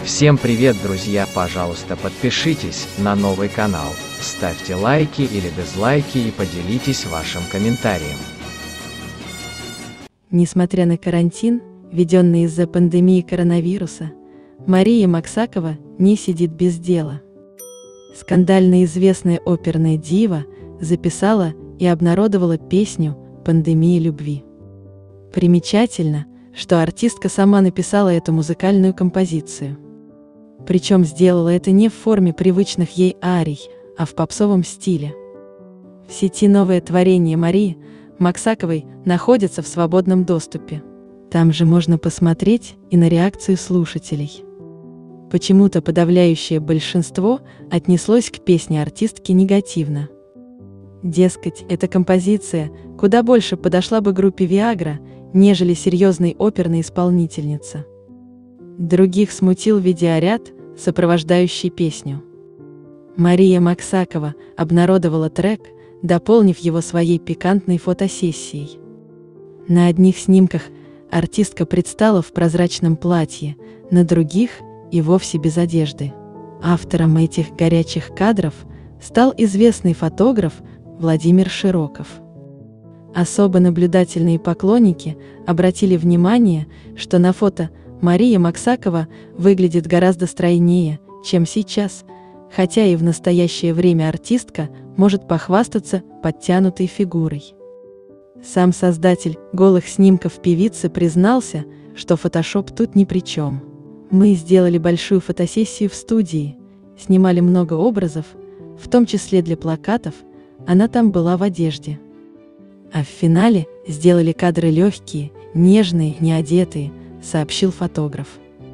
Всем привет, друзья! Пожалуйста, подпишитесь на новый канал, ставьте лайки или дизлайки и поделитесь вашим комментарием. Несмотря на карантин, введенный из-за пандемии коронавируса, Мария Максакова не сидит без дела. Скандально известная оперная дива записала и обнародовала песню «Пандемия любви». Примечательно, что артистка сама написала эту музыкальную композицию. Причем сделала это не в форме привычных ей арий, а в попсовом стиле. В сети новое творение Марии Максаковой находится в свободном доступе. Там же можно посмотреть и на реакцию слушателей. Почему-то подавляющее большинство отнеслось к песне артистки негативно. Дескать, эта композиция куда больше подошла бы группе Viagra, нежели серьезной оперной исполнительнице. Других смутил видеоряд, сопровождающий песню. Мария Максакова обнародовала трек, дополнив его своей пикантной фотосессией. На одних снимках артистка предстала в прозрачном платье, на других и вовсе без одежды. Автором этих горячих кадров стал известный фотограф Владимир Широков. Особо наблюдательные поклонники обратили внимание, что на фото Мария Максакова выглядит гораздо стройнее, чем сейчас, хотя и в настоящее время артистка может похвастаться подтянутой фигурой. Сам создатель голых снимков певицы признался, что фотошоп тут ни при чем. «Мы сделали большую фотосессию в студии, снимали много образов, в том числе для плакатов, она там была в одежде. А в финале сделали кадры легкие, нежные, неодетые», — сообщил фотограф.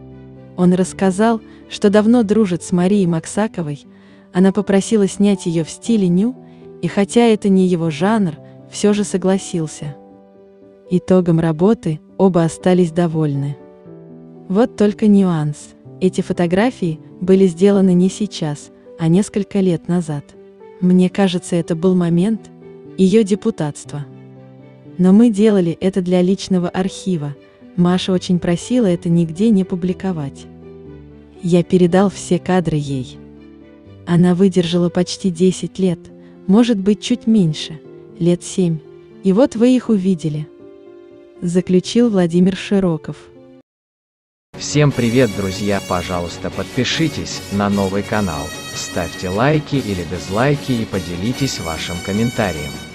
Он рассказал, что давно дружит с Марией Максаковой, она попросила снять ее в стиле ню, и хотя это не его жанр, все же согласился. Итогом работы оба остались довольны. Вот только нюанс. Эти фотографии были сделаны не сейчас, а несколько лет назад. Мне кажется, это был момент ее депутатства. Но мы делали это для личного архива. Маша очень просила это нигде не публиковать. Я передал все кадры ей. Она выдержала почти 10 лет, может быть чуть меньше, лет 7. И вот вы их увидели. Заключил Владимир Широков. Всем привет, друзья! Пожалуйста, подпишитесь на новый канал, ставьте лайки или дизлайки и поделитесь вашим комментарием.